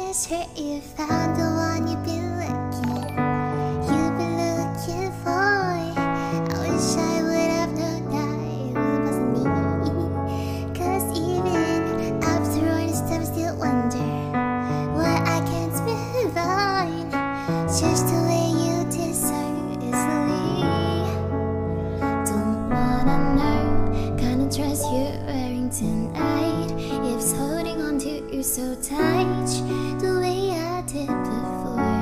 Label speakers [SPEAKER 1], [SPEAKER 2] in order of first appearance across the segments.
[SPEAKER 1] sure you found the one you've been looking for. I wish I would have known that it wasn't me. 'Cause even after all this time I still wonder why I can't move on. Just the way you did so easily. Don't wanna know kind of dress you're wearing tonight. If it's holding on to you so tight, the way I did before.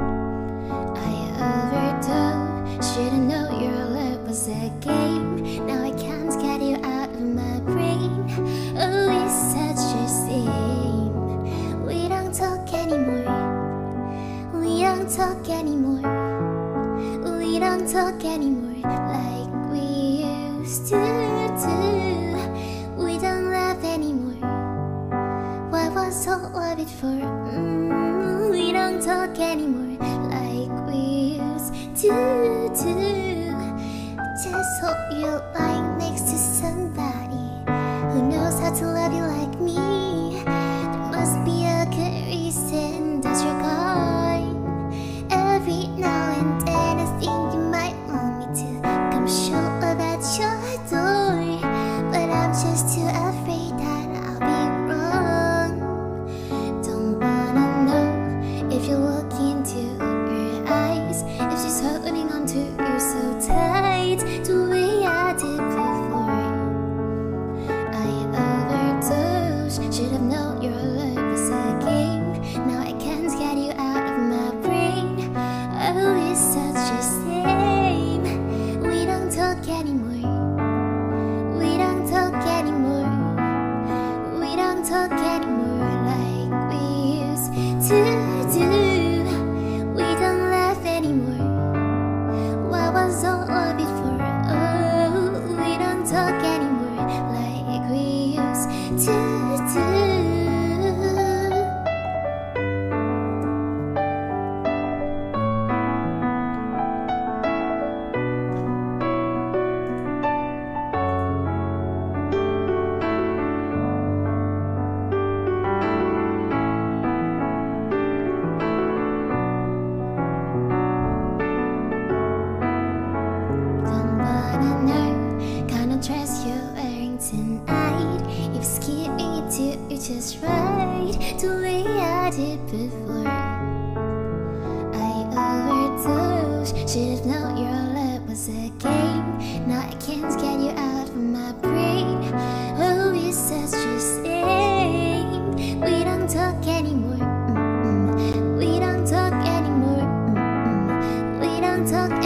[SPEAKER 1] I overdosed, should've known your love was a game. Now I can't get you out of my brain. Oh, it's such a shame. We don't talk anymore. We don't talk anymore. We don't talk anymore like we used to do. We don't laugh anymore. What was all of it for? We don't talk anymore like we used to do. Just hope you're lying next to somebody who knows how to love you like me. There must be a good reason that you're gone. Every now and then I think you might want me to come show up at your door, but I'm just too afraid that I'll be wrong. Don't wanna know if you look into her eyes, if she's holding on to you so tight, the way I did before. I overdosed, should have known your love was a game. Now I can't get you out of my brain. Oh, it's such a shame. We don't talk anymore. We don't talk anymore. We don't talk anymore like we used to do. We don't laugh anymore. What was all of it for? Oh, we don't talk anymore like we used to do. Don't wanna know kind of dress you're wearing tonight. If it's keeping it to you just right, the way I did before. I overdosed, should've known your love was a game. Now I can't get you out of my brain. Oh, it's such a shame. We don't talk anymore. We don't talk anymore. We don't talk